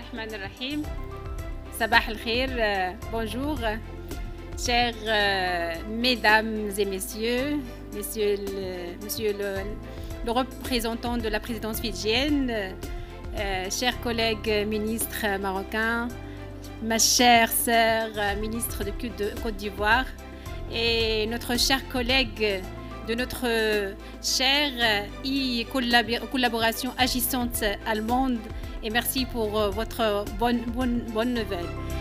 Rahman Rahim. Sabah al-Khair, bonjour. Chers mesdames et messieurs, monsieur le représentant de la présidence fidjienne, chers collègues ministres marocains, ma chère sœur ministre de Côte d'Ivoire et notre cher collègue de notre chère collaboration agissante allemande, et merci pour votre bonne nouvelle.